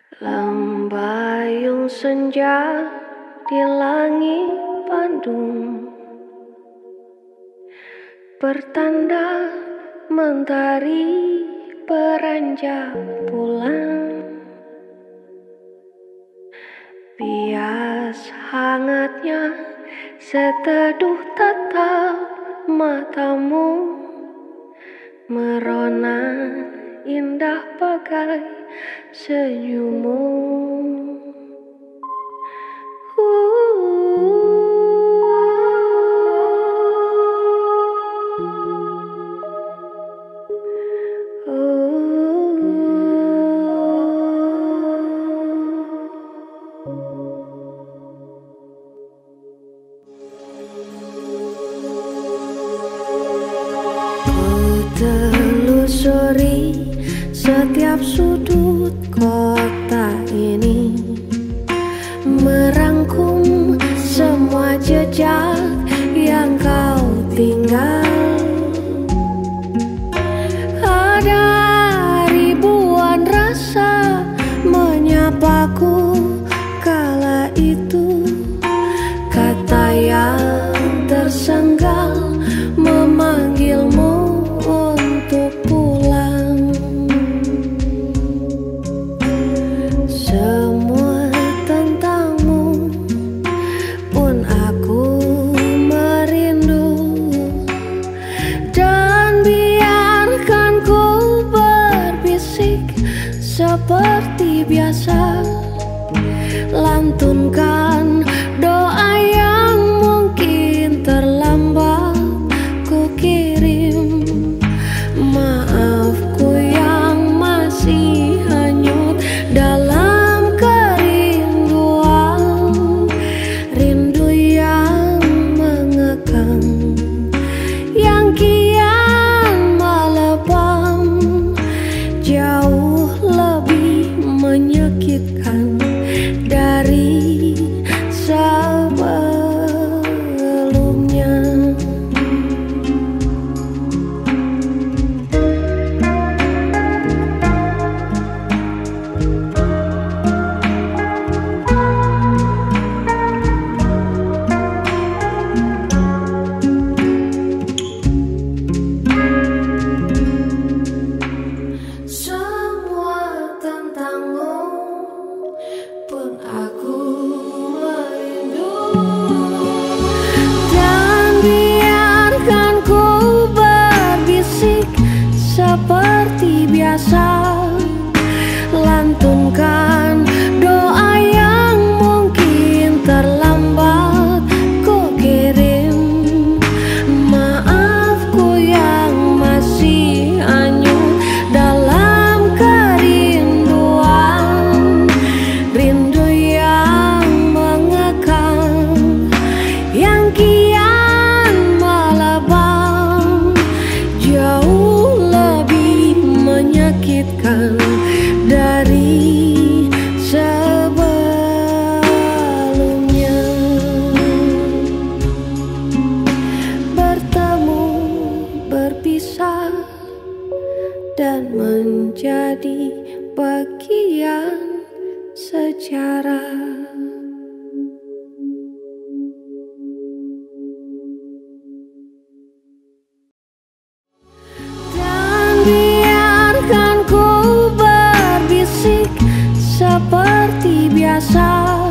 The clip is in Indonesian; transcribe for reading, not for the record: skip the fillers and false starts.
Lembayung senja di langit Bandung, pertanda mentari beranjak pulang. Bias hangatnya seteduh tatap matamu, merona indah bagai senyummu. Telusuri setiap sudut kota ini, merangkum semua jejak yang kau tinggal. Ada ribuan rasa menyapaku kala itu, kata yang tersenggal memanggilmu untuk pulang. Semua tentangmu pun aku merindu, dan biarkan ku berbisik seperti biasa, lantunkan doa yang mungkin terlambat ku kirim. Maafku yang masih hanyut dalam kerinduan, rindu yang mengekang, yang kian melebam, jauh lebih menyakitkan dari sebelumnya. Semua tentangmu pun aku merindu, dan biarkan ku berbisik seperti biasa, lantunkan doa yang mungkin terlambat ku kirim. Maafku yang masih hanyut dalam kerinduan, rindu yang mengekang, yang kian melebam, jauh lebih menyakitkan dari sebelumnya. Bertemu, berpisah, dan menjadi bagian sejarah. Dan biarkan ku berbisik seperti biasa,